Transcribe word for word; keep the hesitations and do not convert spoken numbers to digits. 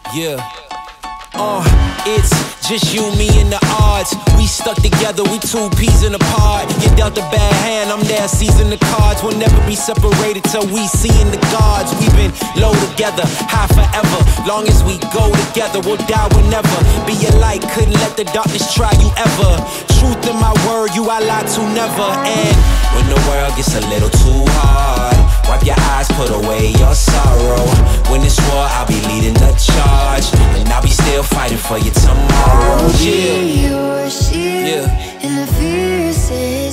Yeah. Uh, it's just you, me, and the odds. We stuck together, we two peas in a pod. You dealt a bad hand, I'm there seizing the cards. We'll never be separated till we see in the gods. We've been low together, high forever. Long as we go together, we'll die whenever. Be a light, couldn't let the darkness try you ever. Truth in my word, you I lie to never. And when the world gets a little too hard, wipe your eyes, put away your sorrow. When it's war, I'll be leading the charge, and I'll be still fighting for you tomorrow. I'll be your shield, yeah. in the fiercest